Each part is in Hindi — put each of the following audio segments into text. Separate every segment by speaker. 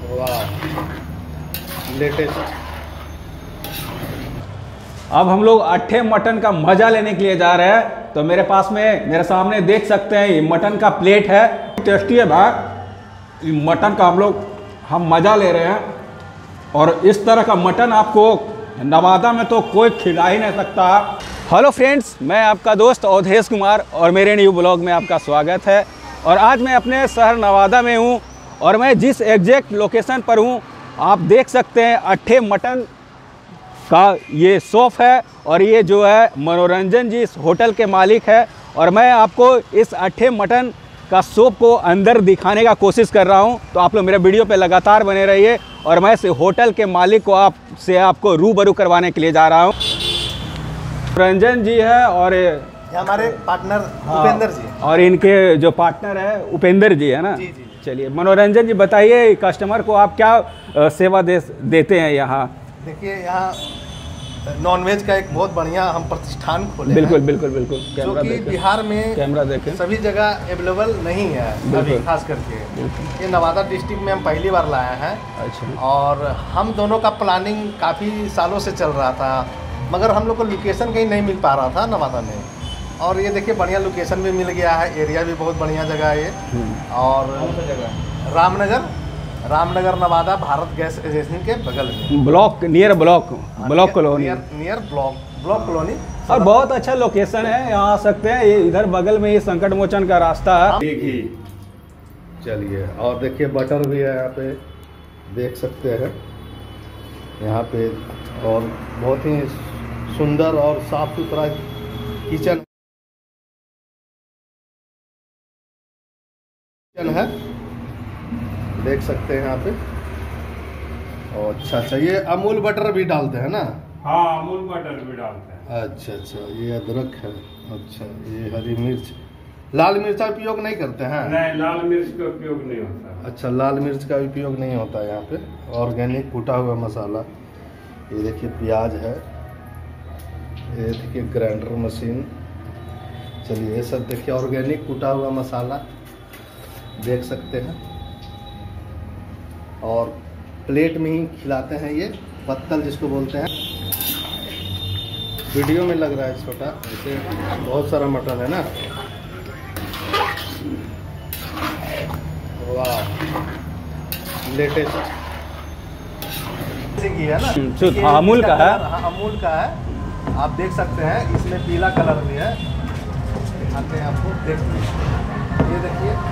Speaker 1: वाह, लेटेस्ट।
Speaker 2: अब हम लोग अट्ठे मटन का मजा लेने के लिए जा रहे हैं। तो मेरे पास में मेरे सामने देख सकते हैं ये मटन का प्लेट है, टेस्टी है भाई। मटन का हम मजा ले रहे हैं और इस तरह का मटन आपको नवादा में तो कोई खिला ही नहीं सकता। हेलो फ्रेंड्स, मैं आपका दोस्त अवधेश कुमार और मेरे न्यू ब्लॉग में आपका स्वागत है। और आज मैं अपने शहर नवादा में हूँ और मैं जिस एग्जैक्ट लोकेशन पर हूँ आप देख सकते हैं अट्ठे मटन का ये शॉप है और ये जो है मनोरंजन जी इस होटल के मालिक है। और मैं आपको इस अट्ठे मटन का शॉप को अंदर दिखाने का कोशिश कर रहा हूँ, तो आप लोग मेरे वीडियो पे लगातार बने रहिए। और मैं इस होटल के मालिक को आपको रूबरू करवाने के लिए जा रहा हूँ। मनोरंजन जी है और
Speaker 1: हमारे पार्टनर उपेंद्र जी,
Speaker 2: और इनके जो पार्टनर है उपेंद्र जी है ना।
Speaker 1: जी जी।
Speaker 2: चलिए मनोरंजन जी बताइए, कस्टमर को आप क्या सेवा देते हैं यहाँ?
Speaker 1: देखिए, यहाँ नॉनवेज का एक बहुत बढ़िया हम प्रतिष्ठान खोले
Speaker 2: बिल्कुल
Speaker 1: हैं,
Speaker 2: बिल्कुल बिल्कुल।
Speaker 1: जो कि बिहार में
Speaker 2: कैमरा देखें,
Speaker 1: सभी जगह अवेलेबल नहीं है अभी, खास करके ये नवादा डिस्ट्रिक्ट में हम पहली बार लाए हैं।
Speaker 2: अच्छा।
Speaker 1: और हम दोनों का प्लानिंग काफ़ी सालों से चल रहा था, मगर हम लोग को लोकेशन कहीं नहीं मिल पा रहा था नवादा में। और ये देखिए बढ़िया लोकेशन भी मिल गया है, एरिया भी बहुत बढ़िया जगह है ये। और रामनगर नवादा भारत गैस एजेंसी के बगल में,
Speaker 2: block block colony,
Speaker 1: near block colony.
Speaker 2: और बहुत अच्छा लोकेशन है, यहाँ आ सकते हैं। ये इधर बगल में ये संकट मोचन का रास्ता है।
Speaker 1: ठीक ही। चलिए, और देखिए बटर भी है यहाँ पे, देख सकते हैं यहाँ पे। और बहुत ही सुंदर और साफ सुथरा किचन है, देख सकते हैं यहाँ पे। और अच्छा, ये अमूल बटर भी डालते हैं ना?
Speaker 3: हाँ, अमूल बटर भी डालते हैं।
Speaker 1: अच्छा, ये अदरक है। अच्छा, ये हरी मिर्च, लाल मिर्च का उपयोग नहीं करते हैं?
Speaker 3: नहीं, लाल मिर्च का उपयोग नहीं होता।
Speaker 1: अच्छा, लाल मिर्च का उपयोग नहीं होता है यहाँ पे। ऑर्गेनिक कूटा हुआ मसाला, ये देखिए प्याज है, ये देखिए ग्राइंडर मशीन। चलिए, ये सब देखिए ऑर्गेनिक कूटा हुआ मसाला देख सकते हैं। और प्लेट में ही खिलाते हैं, ये पत्तल जिसको बोलते हैं। वीडियो में लग रहा है छोटा, जैसे बहुत सारा मटन है ना। वाह, लेटेस्ट की है ना,
Speaker 2: अमूल का है।
Speaker 1: हाँ, अमूल का है। आप देख सकते हैं इसमें पीला कलर भी है, दिखाते हैं आपको। ये देखिए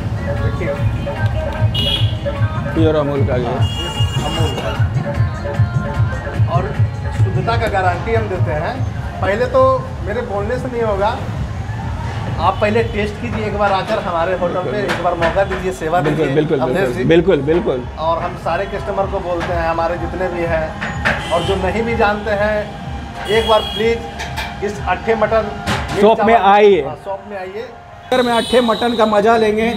Speaker 2: प्योर अमूल का ये
Speaker 1: अमूल का। और शुद्धता का गारंटी हम देते हैं। पहले तो मेरे बोलने से नहीं होगा, आप पहले टेस्ट कीजिए एक बार आकर हमारे होटल पे, एक बार मौका दीजिए, सेवा दीजिए।
Speaker 2: बिल्कुल बिल्कुल।
Speaker 1: और हम सारे कस्टमर को बोलते हैं, हमारे जितने भी हैं और जो नहीं भी जानते हैं, एक बार प्लीज़ इस अट्ठे मटन
Speaker 2: शॉप में आइए।
Speaker 1: शॉप में आइए,
Speaker 2: अगर मैं अट्ठे मटन का मजा लेंगे।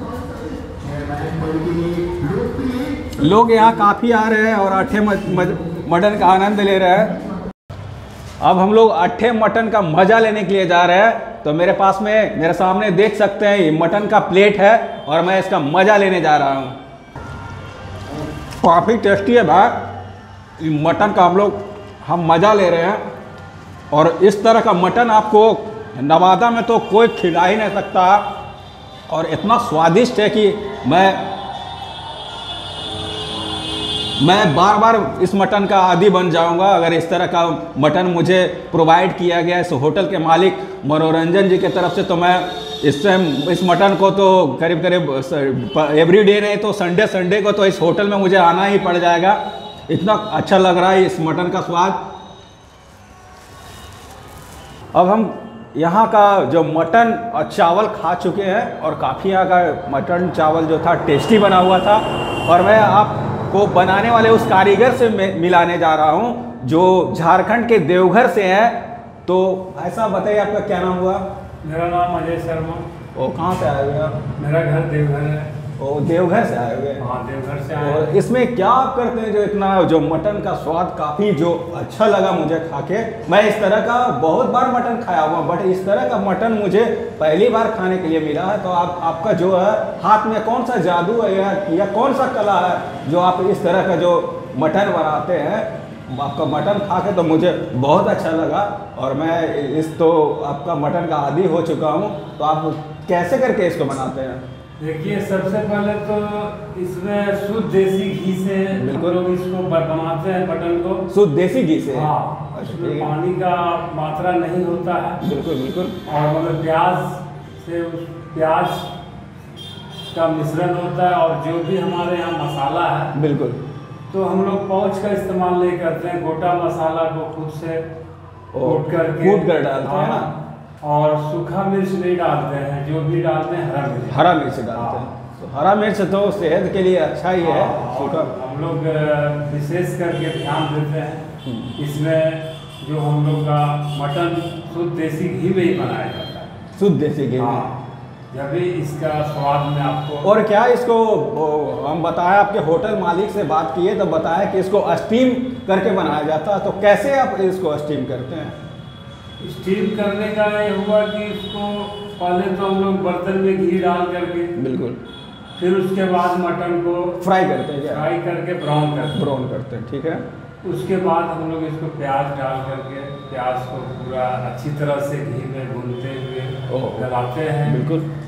Speaker 2: लोग यहाँ काफ़ी आ रहे हैं और अट्ठे मटन का आनंद ले रहे हैं। अब हम लोग अट्ठे मटन का मजा लेने के लिए जा रहे हैं। तो मेरे पास में मेरे सामने देख सकते हैं ये मटन का प्लेट है और मैं इसका मजा लेने जा रहा हूँ। काफ़ी टेस्टी है भाई, मटन का हम मजा ले रहे हैं। और इस तरह का मटन आपको नवादा में तो कोई खिला ही नहीं सकता। और इतना स्वादिष्ट है कि मैं बार बार इस मटन का आदी बन जाऊंगा अगर इस तरह का मटन मुझे प्रोवाइड किया गया इस होटल के मालिक मनोरंजन जी की तरफ से। तो मैं इस मटन को तो करीब एवरीडे नहीं तो संडे को तो इस होटल में मुझे आना ही पड़ जाएगा। इतना अच्छा लग रहा है इस मटन का स्वाद। अब हम यहाँ का जो मटन और चावल खा चुके हैं और काफ़ी यहाँ का मटन चावल जो था टेस्टी बना हुआ था। और मैं आपको बनाने वाले उस कारीगर से मिलाने जा रहा हूँ जो झारखंड के देवघर से हैं। तो भाई साहब बताइए, आपका क्या नाम हुआ?
Speaker 3: मेरा नाम अजय शर्मा।
Speaker 2: वो कहाँ से आए हुए आप?
Speaker 3: मेरा घर देवघर है।
Speaker 2: ओ देवघर से आए हुए हैं।
Speaker 3: हाँ, देवघर से आए
Speaker 2: और
Speaker 3: हैं।
Speaker 2: इसमें क्या आप करते हैं जो इतना जो मटन का स्वाद काफ़ी जो अच्छा लगा मुझे खा के। मैं इस तरह का बहुत बार मटन खाया हुआ, बट इस तरह का मटन मुझे पहली बार खाने के लिए मिला है। तो आपका जो है हाथ में कौन सा जादू है या कौन सा कला है जो आप इस तरह का जो मटन बनाते हैं। आपका मटन खा के तो मुझे बहुत अच्छा लगा, और मैं इस तो आपका मटन का आदी हो चुका हूँ। तो आप कैसे करके इसको बनाते हैं?
Speaker 3: देखिए, सबसे पहले तो इसमें शुद्ध देसी घी से
Speaker 2: बिल्कुल।
Speaker 3: लोग इसको बनाते हैं मटन को।
Speaker 2: शुद्ध देसी घी से?
Speaker 3: हाँ,
Speaker 2: अच्छा,
Speaker 3: इसमें
Speaker 2: ठीक है।
Speaker 3: पानी का मात्रा नहीं होता है।
Speaker 2: बिल्कुल बिल्कुल।
Speaker 3: और मतलब प्याज से उस प्याज का मिश्रण होता है, और जो भी हमारे यहाँ मसाला है
Speaker 2: बिल्कुल।
Speaker 3: तो हम लोग पाउच का इस्तेमाल नहीं करते हैं। गोटा मसाला को खुद से कूट कर
Speaker 2: डालते हैं ना।
Speaker 3: और सूखा मिर्च नहीं डालते हैं, जो भी डालते हैं
Speaker 2: हरा मिर्च डालते हैं। तो हरा मिर्च तो सेहत के लिए अच्छा ही है। सूखा
Speaker 3: हम लोग विशेष करके ध्यान देते हैं इसमें, जो हम लोग का मटन शुद्ध देसी घी में ही बनाया जाता है।
Speaker 2: शुद्ध देसी घी में।
Speaker 3: हाँ, जब भी इसका स्वाद में आपको।
Speaker 2: और क्या इसको हम बताया, आपके होटल मालिक से बात किए तो बताया कि इसको स्टीम करके बनाया जाता है। तो कैसे आप इसको स्टीम करते हैं?
Speaker 3: स्टीम करने का ये हुआ कि इसको पहले तो हम लोग बर्तन में घी डाल करके,
Speaker 2: बिल्कुल,
Speaker 3: फिर उसके बाद मटन को
Speaker 2: फ्राई करते हैं।
Speaker 3: फ्राई करके ब्राउन करते
Speaker 2: हैं, ठीक है।
Speaker 3: उसके बाद हम लोग इसको प्याज डाल करके प्याज को पूरा अच्छी तरह से घी में भूनते हुए
Speaker 2: ओह।
Speaker 3: गलाते हैं।
Speaker 2: बिल्कुल।